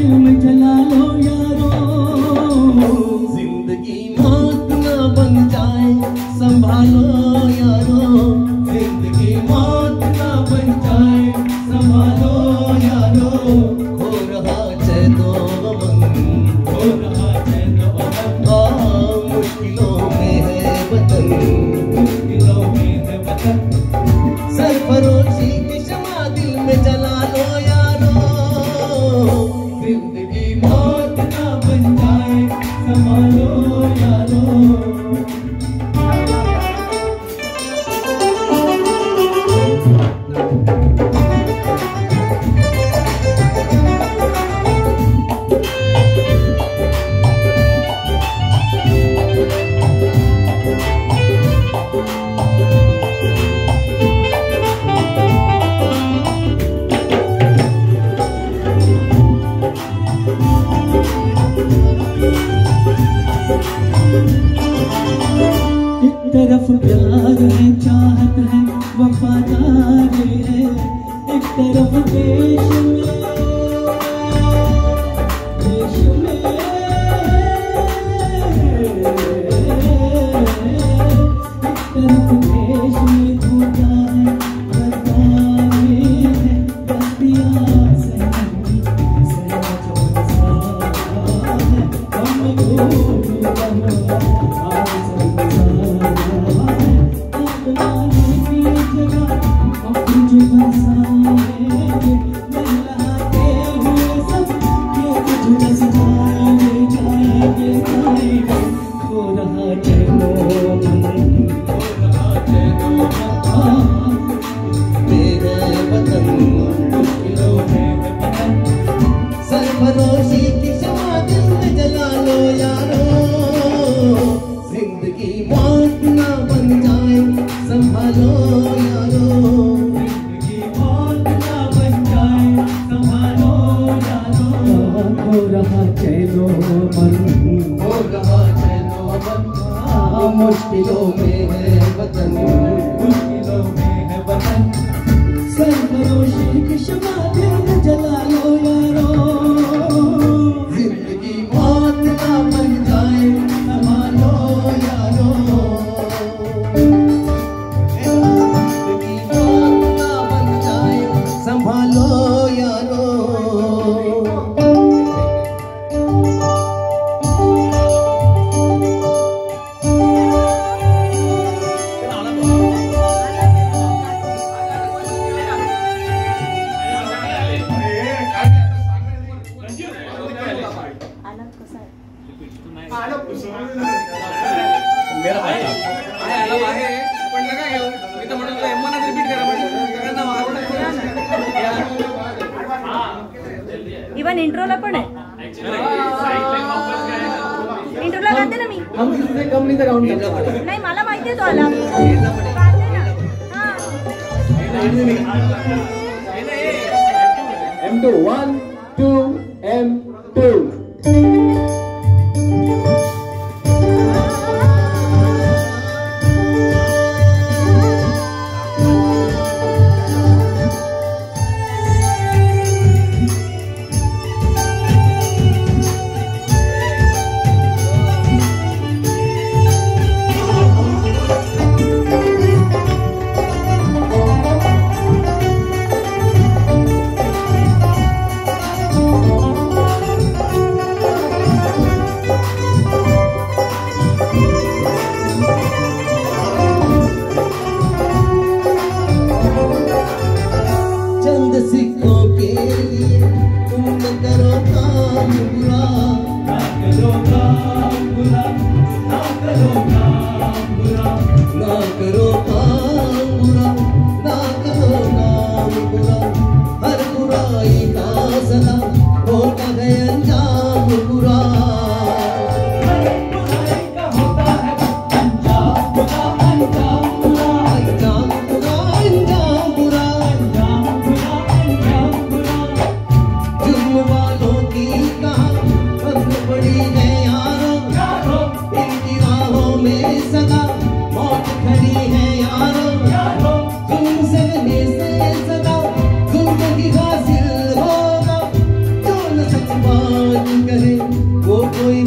दिल में जला लो यारो। जिंदगी मौत ना बन जाए संभालो यारो। जिंदगी मौत ना बन जाए संभालो यारो। हो रहा चैनो अमन, हो रहा चैनो अमन। मुश्किलों में है वतन, मुश्किलों में है वतन। सरफरोशी की शमा दिल में जला लो यारो। जिंदगी मौत ना बन जाए संभालो यारो। तरफ प्यार है, चाहत है, वफादारी है। एक तरफ देश में एक तरफ देश में धोखा है, गद्दारी है। गद्दियाँ सहना है, हम सरफरोशी की शमा दिल में जला लो यारो। जिंदगी मौत ना बन जाए संभालो यारो। जिंदगी मौत ना बन जाए संभालो यारो। हो रहा चैनो मन, हो रहा चैनो मन। मुश्किलों में है वतन, मुश्किलों में है वतन। सरफरोशी की शमा दिल में जला लो यारो। जिंदगी मौत ना बन जाए संभालो यारो। जिंदगी मौत ना बन जाए संभालो यारो। मेरा भाई आहे पण नका घेऊ. मी तर म्हणतो एमनाच रिपीट करा म्हणजे इवन इंट्रोला पण आहे. इंट्रोला गाते ना मी. हम किसी कम नहीं राउंड करना. नाही मला माहिती आहे तो आला. गाते ना. M2 1 2 M2. करे वो कोई